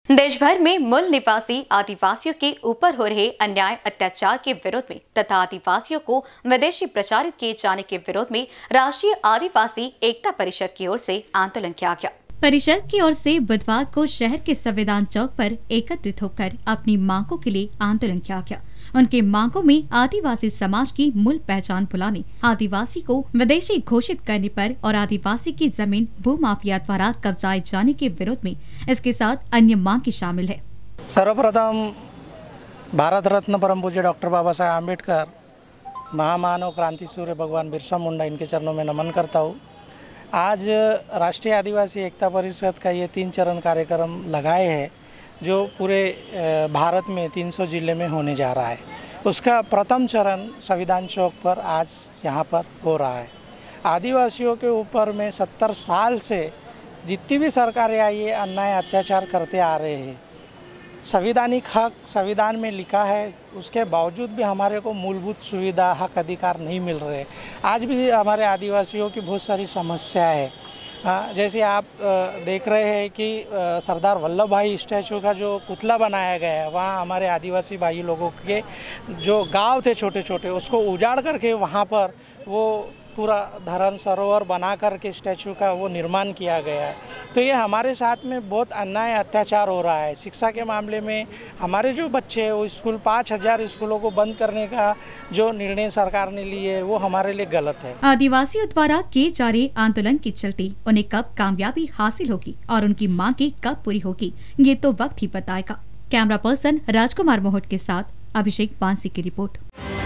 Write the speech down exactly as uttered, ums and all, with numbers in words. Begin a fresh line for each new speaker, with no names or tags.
देश भर में मूल निवासी आदिवासियों के ऊपर हो रहे अन्याय अत्याचार के विरोध में तथा आदिवासियों को विदेशी प्रचारित किए जाने के विरोध में राष्ट्रीय आदिवासी एकता परिषद की ओर से आंदोलन किया गया। परिषद की ओर से बुधवार को शहर के संविधान चौक पर एकत्रित होकर अपनी मांगों के लिए आंदोलन किया गया। उनके मांगों में आदिवासी समाज की मूल पहचान भुलाने, आदिवासी को विदेशी घोषित करने पर और आदिवासी की जमीन भूमाफिया द्वारा कब्जाए जाने के विरोध में इसके साथ अन्य मांग की शामिल है।
सर्वप्रथम भारत रत्न परम पूज्य डॉक्टर बाबा साहेब आम्बेडकर, महामानव क्रांति सूर्य भगवान बिरसा मुंडा, इनके चरणों में नमन करता हूँ। आज राष्ट्रीय आदिवासी एकता परिषद का ये तीन चरण कार्यक्रम लगाए हैं जो पूरे भारत में तीन सौ जिले में होने जा रहा है। उसका प्रथम चरण संविधान चौक पर आज यहाँ पर हो रहा है। आदिवासियों के ऊपर में सत्तर साल से जितनी भी सरकारें आई है अन्याय अत्याचार करते आ रहे हैं। संवैधानिक हक संविधान में लिखा है, उसके बावजूद भी हमारे को मूलभूत सुविधा हक अधिकार नहीं मिल रहे। आज भी हमारे आदिवासियों की बहुत सारी समस्या है। हाँ, जैसे आप देख रहे हैं कि सरदार वल्लभ भाई स्टैचू का जो पुतला बनाया गया है, वहाँ हमारे आदिवासी भाई लोगों के जो गांव थे छोटे छोटे, उसको उजाड़ करके वहाँ पर वो पूरा धरण सरोवर बना करके स्टैचू का वो निर्माण किया गया है। तो ये हमारे साथ में बहुत अन्याय अत्याचार हो रहा है। शिक्षा के मामले में हमारे जो बच्चे हैं वो स्कूल पाँच हजार स्कूलों को बंद करने का जो निर्णय सरकार ने लिए है वो हमारे लिए गलत है।
आदिवासियों द्वारा किए जा रहे आंदोलन के चलते उन्हें कब कामयाबी हासिल होगी और उनकी मांगे कब पूरी होगी, ये तो वक्त ही बताएगा। कैमरा पर्सन राजकुमार मोहट के साथ अभिषेक बांसी की रिपोर्ट।